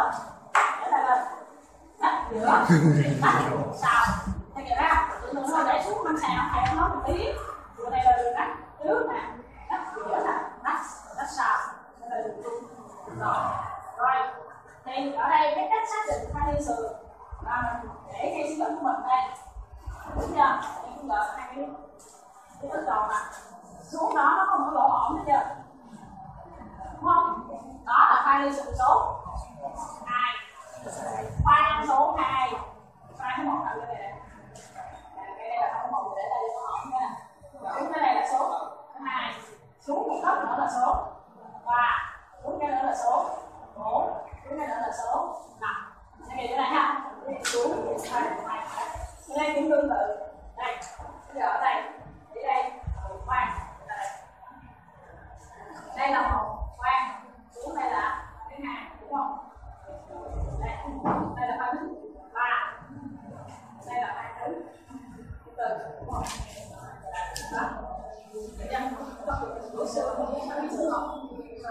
giữa, để tay lên, đất giữa, sau, thấy chưa đó? Tụi mình để xuống năm sàn, thầy nói một tí, vừa đây là đường đất trước nè, đất giữa nè, đất sau, đây là đường trung, rồi, thì ở đây cái cách xác định hai liên sườn là để cây xi lẫn của mình đây, đúng chưa? Thì cũng gợn hai cái tứ tròn nè, xuống đó nó không có lỗ hổng hết chưa? Đúng không? Đó là hai liên sườn số 2, khoan số 2, khoan số 1 thẳng lên đây nè, cái đây là không có 1 để đây lỗ hổng nha. Xuống cái đây là số 2, xuống một cấp nữa là số 3, xuống cái nữa là số 4, xuống cái nữa là số 5. Đây cái này ha, xuống cái đây cũng tương tự. Đây, bây giờ ở đây, đi đây, khoan, đây là 1, khoan, xuống đây là cái 2, đúng không? Đây là 2 thứ 3, đây là 2 thứ 4, đúng không? Đó. Để cho buổi sữa nó biết sữa không?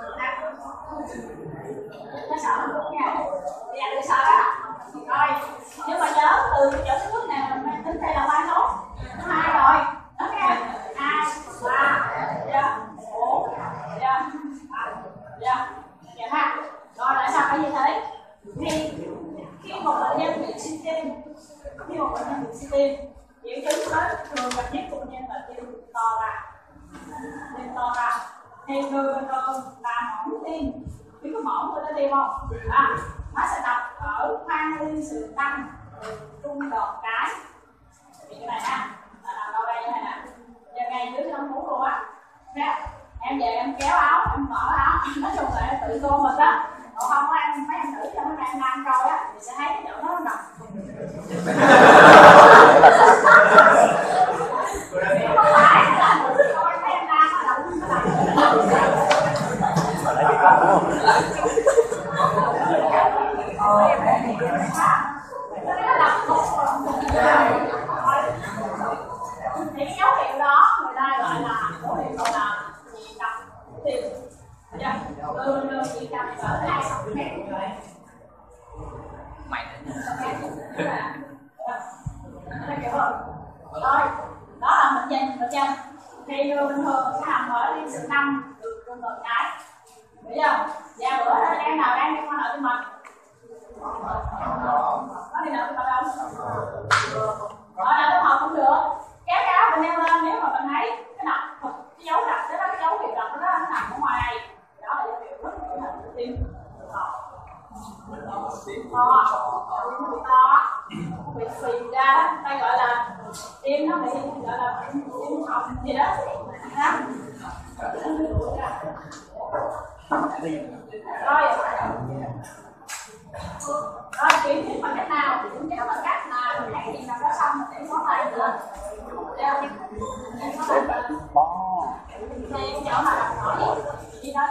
Nó sợ không nha. Bây giờ tôi sợ đó. Rồi, nhưng mà nhớ từ cái chỗ thứ này là mình tính đây là 3 số. Thứ 2 rồi. Đó nha. 2, 3, 4, 5, 6, ha. Rồi tại sao phải như thế? Khi một bệnh nhân bị suy tim, triệu chứng thường gặp nhất của bệnh nhân là tim to ra. Thì người bình thường là mỏng tim, biết có mỏng người ta tim không? Nó sẽ tập ở khoang liên sườn tăng trung đòn cái. Thì cái này ha, là nằm đâu đây như thế này nè, giờ ngay dưới chân muốn luôn á. Em về em kéo áo, em mở áo, nói chung là em tự tô mình đó. Còn không có em mấy em nữ cho mấy em nam coi á thì sẽ thấy cái chỗ nó nằm. Không phải là coi mấy em nam nó động nó thì cái dấu hiệu đó người ta gọi là dấu hiệu gọi là nhịp đập tim. Đường nhịp đập cỡ 2 cm rồi. Rồi, đó là mình nhìn được chưa? Thì người bình thường sẽ nằm ở liên sườn 5 đường trung đòn cái. Hiểu chưa? Dạ bữa em nào đang đi qua nội tim mạch? Có đi nào tim mạch không? Ở nào tim mạch cũng được. Kéo cái mình leo lên nếu mà mình thấy cái đập, cái dấu đập đó, cái dấu hiệu đập đó nó nằm ở ngoài này. Đó là dấu hiệu rất là hình tim. To, bị phì ra đó, đây gọi là tim nó bị gọi là tim hồng gì đó. Rồi kiểm chứng bằng cách nào? Kiểm chứng bằng cách là mình thấy gì nằm đó xong mình để ngón tay lên. Thì chỗ nào đặt nổi gì đó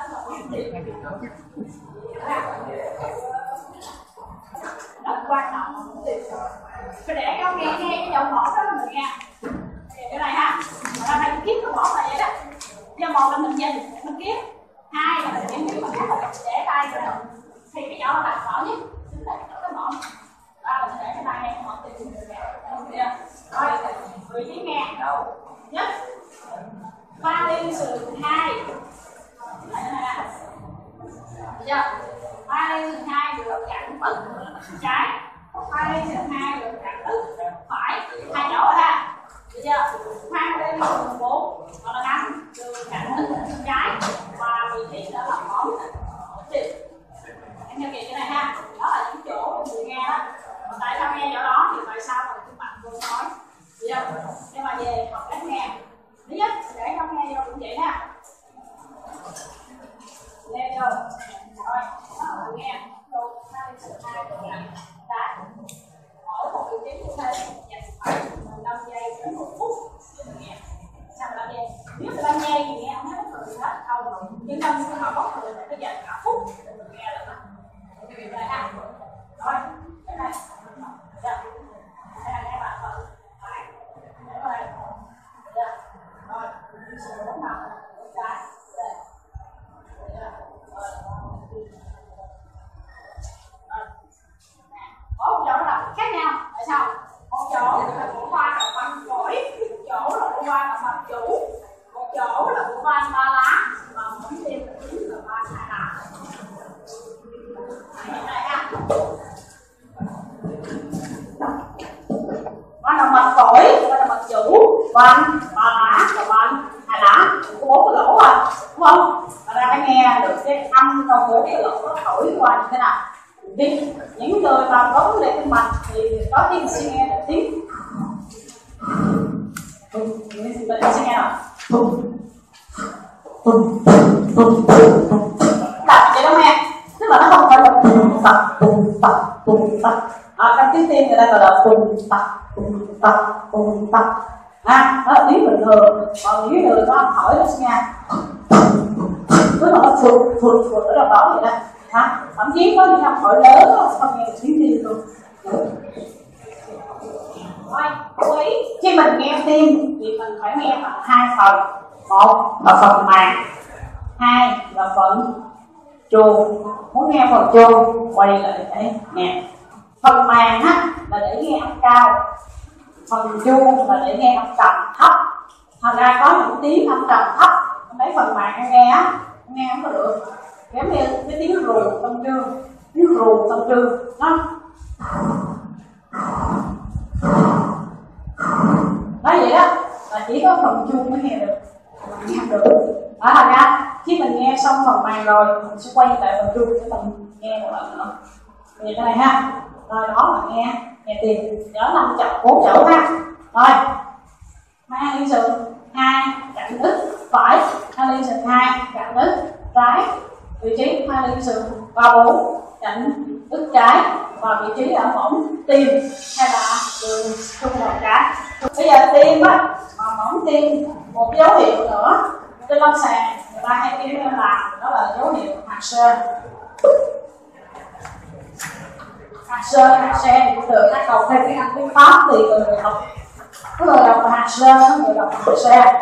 rất quan trọng. Phải để cho nghe cái dòng mỏ đó mình nghe. Cái này ha, mà ta phải kiếm cái mỏ này vậy đó. Giờ một là mình nhìn, mình kiếm. Hai là mình kiểm chứng bằng cách là để tay cho mình. Thì cái chỗ là đặt mỏ nhất, chính là cái mỏ. Đó là mình để cái tay nghe cái mỏ tìm được nè. Rồi, vị trí nghe. Nhất. Ba liên sườn 2. Lại này nè. Được chưa? Ba liên sườn 2 được cạnh ức trái. Ba liên sườn 2 được cạnh ức phải. Hai chỗ rồi ha. Được chưa? Hai liên sườn 4 hoặc là 5 được cạnh ức trái. Và vị trí đó là mỏ. Em theo kịp cái này ha. Đó là những chỗ mình nghe đó. Còn tại sao nghe chỗ đó thì tại sao mà các bạn vô nói. Được chưa? Nhưng mà về học cách nghe. Thứ nhất, để không nghe vô cũng vậy ha. Leo vô. Rồi, đó là nghe. Rồi, 2 liên sườn 2 được cạnh trái. Ở một vị trí như thế, dành khoảng 15 giây đến 1 phút để mình nghe. Sao 15 giây? Nếu 15 giây thì nghe không thấy bất thường gì hết, không. Nhưng trong trường hợp bất thường thì phải dành cả phút để mình nghe được đó. Cái việc này ha. Rồi, cái này. Được. Đây là nghe bạn thử. Đấy. Để vào đây. Được. Rồi, mình sẽ bốn mặt. Trái. Đây. Rồi. bên ba lá và bên hai lá, có 4 cái lỗ rồi đúng không? Và ra phải nghe được cái âm trong 4 cái lỗ nó thổi qua như thế nào. Vì những người mà có vấn đề tim mạch thì có khi sẽ nghe được tiếng mình sẽ nghe nào đập vậy đó nghe, tức là nó không phải là bùng tập. Trong tiếng tim người ta gọi là bùng tập. Đó là tiếng bình thường. Còn những người có âm thổi nó sẽ nghe tức là nó phụt ở đâu đó vậy đó. Thậm chí có những âm thổi lớn nó không nghe được tiếng tim luôn. Rồi, ý khi mình nghe tim thì mình phải nghe bằng 2 phần. Một là phần màng, 2 là phần chuông. Muốn nghe phần chuông quay lại để nghe. Phần màng là để nghe âm cao, phần chuông là để nghe âm trầm thấp. Thành ra có những tiếng âm trầm thấp, mấy phần màng nghe không có được. Giống như cái tiếng rù trong trương, đó. Nói vậy đó là chỉ có phần chuông mới nghe được, nghe không được. Thành ra khi mình nghe xong phần màng rồi, mình sẽ quay lại phần chuông để mình nghe một lần nữa. Vậy cái này ha. Rồi đó là nghe tiền. Nhớ 5 chậm 4 chữ ha. Rồi. Hai liên sườn 2 cạnh đứt phải, hai liên sườn 2 cạnh đứt trái. Vị trí hai liên sườn 3 4 cạnh đứt trái và vị trí ở mỏng tim hay là đường trung đầu trái. Bây giờ tim á, mà mỏng tim một dấu hiệu nữa trên lâm sàng người ta hay kêu làm đó là dấu hiệu hạt sên. Hạt sen cũng được, hạt đọc theo cái ăn tiếng Pháp thì người đọc có người đọc là hạt sen, có người đọc là hạt sen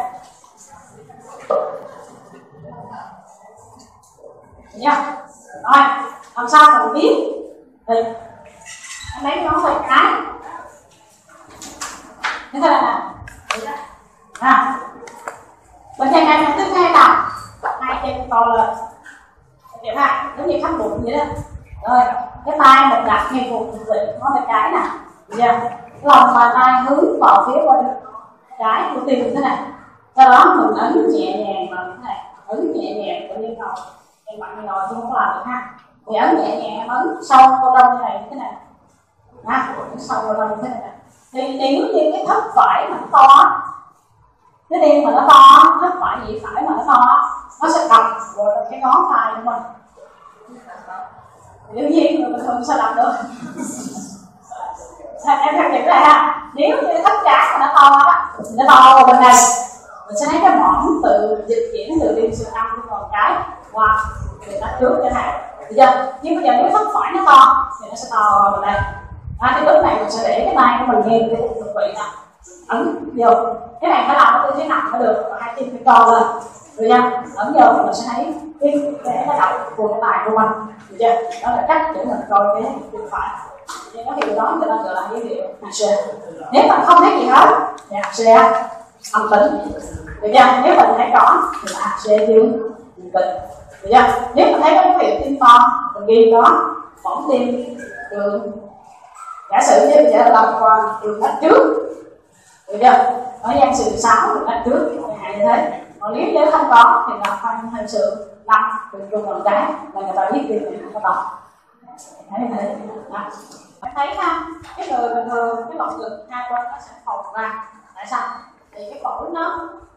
nha. Rồi làm sao mình biết thì anh lấy nó về cái như thế này nè, bên trên đây mình thứ hai là hai chân to lên vậy ha, giống như khắp bụng vậy đó. Rồi cái tay mình đặt ngay vùng nó là cái nè, lòng bàn tay hướng vào phía bên trái của tim thế này. Sau đó mình ấn nhẹ nhàng vào thế này, ấn nhẹ nhàng tự nhiên ngồi, em bạn ngồi chứ không có làm được ha. Thì ấn nhẹ nhàng ấn sâu vào trong thế này, ấn sâu vào trong thế này. Thì nếu như cái thất phải mà nó to, cái tim mà nó to, thất phải nhị phải mà nó to, nó sẽ cầm vào cái ngón tay của mình. Đương nhiên người bình thường sao làm được. Em theo dõi lại ha. Nếu như thất trái mà nó to đó, nó to vào bên đây, mình sẽ thấy cái mõm tự dịch chuyển từ liên sườn âm của con cái qua người ta trước cái này. Được chưa? Nhưng bây giờ nếu thất phải nó to thì nó sẽ to vào bên đây. Thì lúc này mình sẽ để cái tay của mình nghe cái thực vị nè, ấn vô. Cái này phải làm nó tư thế nằm mới được, hai chân phải co lên. Được chưa? Ấn vô thì mình sẽ thấy cái động của cái tay của mình. Được chưa? Đó là cách để mình coi cái chân phải. Nên có hiệu đó người ta gọi là dấu hiệu hạt sên. Nếu mà không thấy gì hết thì hạt sên âm tính. Được chưa? Nếu mình thấy có thì là hạt sên dương bình. Được chưa? Nếu mình thấy có dấu hiệu tim to, mình ghi đó bỏng tim đường. Giả sử như bây giờ lòng qua đường lách trước. Được chưa? Ở gian sườn 6 đường lách trước như thế. Còn nếu như không có thì là khoanh hơi sườn 5 đường trung lòng trái là người ta biết tim mình không có to. Thấy như thế. Bạn thấy ha, cái người bình thường cái lồng ngực hai bên nó sẽ phồng ra. Tại sao? Thì cái phổi nó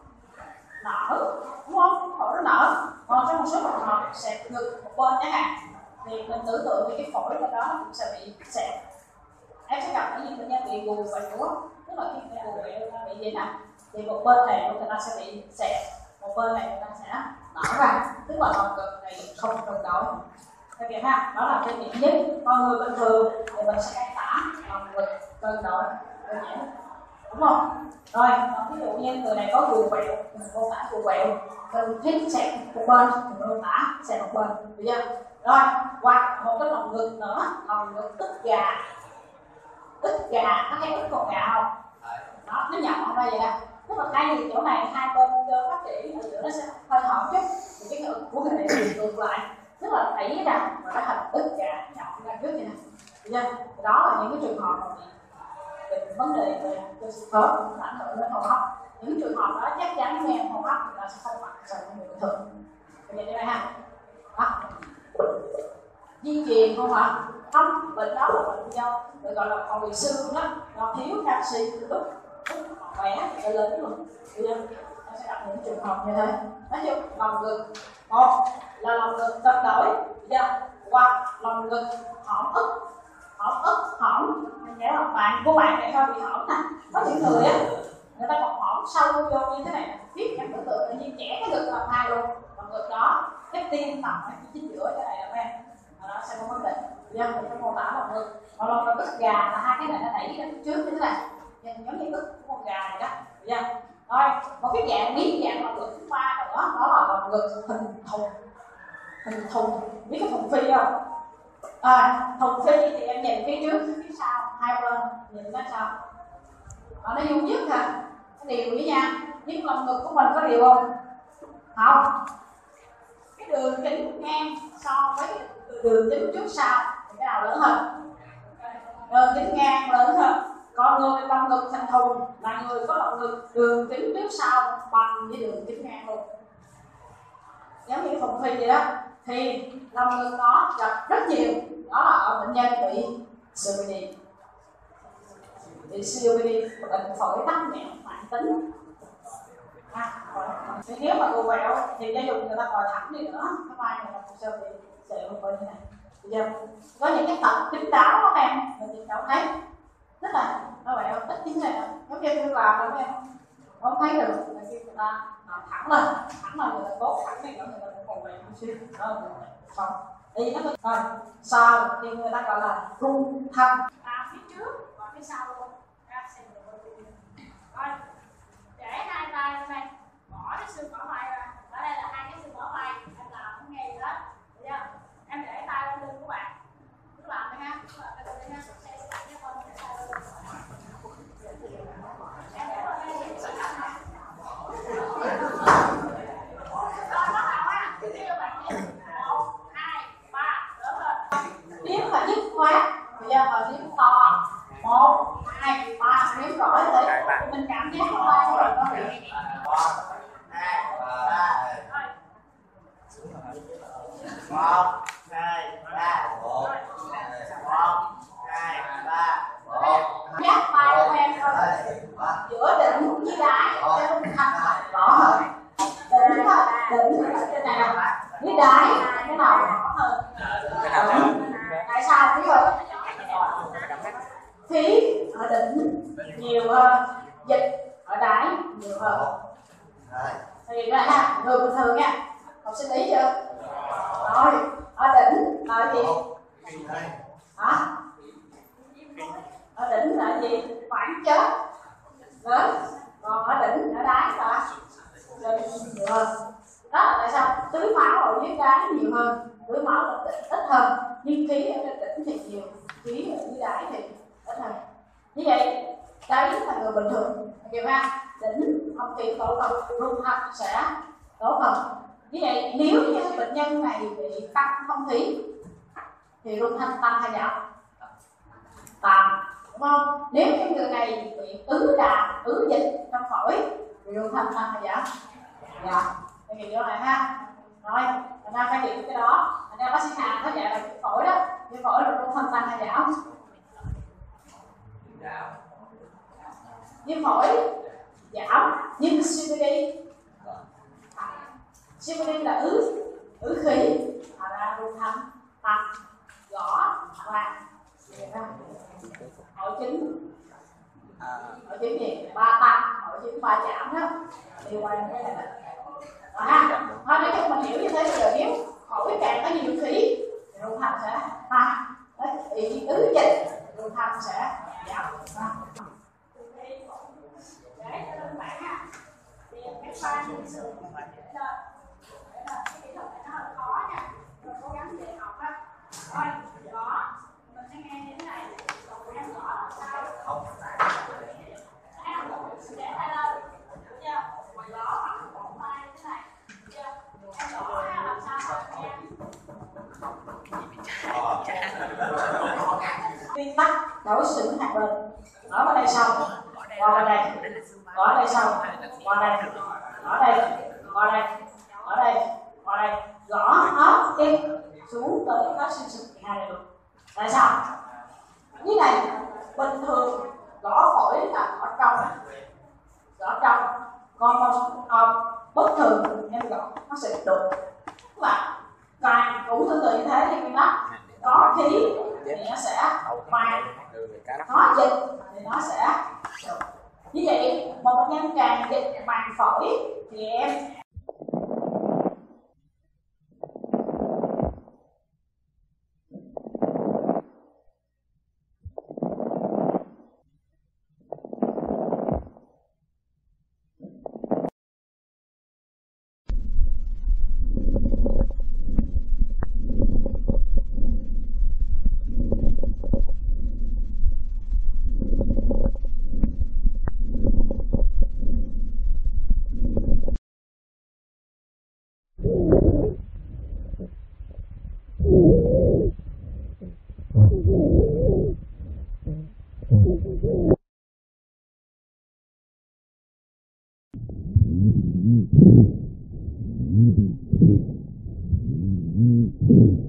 nở, đúng không? Phổi nó nở. Còn trong một số trường hợp xẹp ngực một bên chẳng hạn, thì mình tưởng tượng cái phổi bên đó nó cũng sẽ bị xẹp. Em sẽ gặp những bệnh nhân bị gù quẹo, tức là khi người gù quẹo bị gì nè, thì một bên này người ta sẽ bị xẹp, một bên này người ta sẽ nở ra, tức là lồng ngực này không cân đối. Các em ha, đó là cái điểm nhất. Con người bình thường thì mình sẽ cải tả lòng ngực cân đối, đơn giản, đúng không? Rồi, còn ví dụ như người này có gù quẹo, mình mô tả gù quẹo, cần thiết xẹp một bên, mình mô tả xẹp một bên, được chưa? Rồi, hoặc một cái lòng ngực nữa, lòng ngực ức gà, nó thấy ức con gà không? Đó, nó nhọn ra vậy nè. Tức là thay vì chỗ này hai bên cơ phát triển, ở giữa nó sẽ hơi hở chút, thì cái ngực của người này ngược lại. Tức là đẩy ra và nó thành ức gà nhọn ra trước vậy nè. Đó là những cái trường hợp mà vấn đề về cơ xương khớp ảnh hưởng đến hô hấp. những trường hợp đó chắc chắn nghe hô hấp người ta sẽ không hoạt động bình thường. Bây giờ đây ha, đó. Di truyền không ạ? Không, bệnh đó là bệnh do gọi là hồi xương đó, do thiếu canxi lúc khỏe sẽ lớn luôn. Bây giờ nó sẽ gặp những trường hợp như thế. Nói chung lòng ngực, một là lòng ngực cân đối, hoặc lòng ngực hõm hõm, nghĩa là bạn của bạn này hơi bị hõm nè. Có những người á, người ta còn hõm sâu vô như thế này, biết em tưởng tượng như trẻ cái ngực làm hai luôn, lòng ngực đó, cái tim nằm ở chính giữa cái này là em, nó sẽ có vấn đề. Dân mình có mô tả lòng ngực, còn lòng ngực ức gà là hai cái này nó đẩy ra trước như thế này, giống như ức của con gà này đó. Rồi một cái dạng biến dạng lòng ngực thứ ba nữa, đó là lòng ngực hình thùng, biết cái thùng phi không? Thùng phi thì em nhìn phía trước phía sau hai bên nhìn ra sao nó vuông vức hả, cái điều với nha, nhưng lòng ngực của mình có điều không? Không, cái đường kính ngang so với cái đường kính trước sau thì cái nào lớn hơn? Đường kính ngang lớn hơn. Còn người lòng ngực thành thùng là người có lòng ngực đường kính trước sau bằng với đường kính ngang luôn, giống như thùng phi vậy đó. Thì lòng ngực nó gặp rất nhiều, đó là ở bệnh nhân bị COPD, bệnh phổi tắc nghẽn mãn tính. Thì nếu mà gù quẹo thì gia dùng người ta ngồi thẳng đi nữa, cái vai này là một sơ bị sẹo như này. Giờ có những cái tật kín đáo đó em, mình nhìn đâu thấy, tức là nó quẹo ít như thế này, giống như tôi làm đâu em không thấy được, là khi người ta thẳng lên người ta tốt thẳng này nữa, người ta cũng còn quẹo một xíu, đó xong đi nó rồi sau thì người ta gọi là rung thanh phía trước và phía sau luôn. Rồi để hai tay lên đây, bỏ cái xương bả vai ra, ở đây là hai cái xương bả vai, em làm không nghe gì hết, được chưa? Em để tay lên lưng của bạn, cứ làm đi ha, cứ làm tay lên đi ha, sẽ đặt cái con để tay lên lưng. Em để vào đây thì sẽ làm này. Rồi bắt đầu ha, đưa bạn đi, 1, 2, 3, đỡ lên. Nếu mà dứt khoát, bây giờ mà nếu to, 1, 2, 3, nếu rõ rồi thì mình cảm giác nó vai của mình nó bị 1, 2, 3. 1, 2, 3. 1, 2, 3. giác vai của em thôi, giữa đỉnh với đáy cho nó thanh rõ hơn. Đỉnh ở trên này với đáy cái nào rõ hơn. Tại sao? Biết không? Khí ở đỉnh nhiều hơn, dịch ở đáy nhiều hơn. Thì ra ha, người bình thường nha, học sinh lý chưa? Rồi, ở đỉnh là gì? Hả? Ở đỉnh là gì? Khoảng chết lớn, còn ở đỉnh ở đáy là nhiều hơn. Đó là tại sao tưới máu ở dưới đáy nhiều hơn, tưới máu ở đỉnh ít hơn, nhưng khí ở trên đỉnh thì nhiều, khí ở dưới đáy thì ít hơn. Như vậy đấy là người bình thường, hiểu ha? Đỉnh không khí tổ hợp rung thanh sẽ tốt hơn. Như vậy nếu như bệnh nhân này bị tăng không khí thì rung thanh tăng hay giảm? Tăng, đúng không? Nếu như người này bị ứ đàm, ứ dịch trong phổi thì rung thanh tăng hay giảm? Dạ, cái gì đó này ha. Rồi, chúng ta phải hiểu cái đó. Thành ra bác sĩ Hà có dạy là cái phổi đó, cái phổi là rung thanh tăng hay giảm? Viêm phổi giảm, nhưng COPD là ứ khí, ra rung thanh tăng, gõ vàng, hội chứng gì? Ba tăng, hội chứng ba chạm đó, liên quan đến cái này nè. Rồi ha, thôi nói chung mình hiểu như thế. Bây giờ nếu phổi càng có nhiều khí thì rung thanh sẽ tăng, bị ứ dịch rung thanh sẽ giảm. Để cho các bạn ha, thì cái pha hình sự để là cái kỹ thuật này nó hơi khó nha, rồi cố gắng về học ha. Rồi gõ, mình sẽ nghe như thế này, còn em gõ làm sao? Để tay lên, được chưa? Rồi gõ bằng một tay như thế này, được chưa? Em gõ ha, làm sao cho em? Nguyên tắc đối xử hai bên, ở đây xong. qua đây, ở đây sau, qua đây, ở đây, qua đây, ở đây, qua đây, gõ hết cái xuống tới các sinh sụp hai này luôn. Tại sao? Như này bình thường gõ phổi là ở trong, còn bất thường em gõ nó sẽ đục. Các bạn càng đủ tương tự như thế thì nó có khí thì nó sẽ mang, có dịch thì nó sẽ đục. Như vậy một bệnh nhân càng dịch màng phổi thì em Mm-hmm.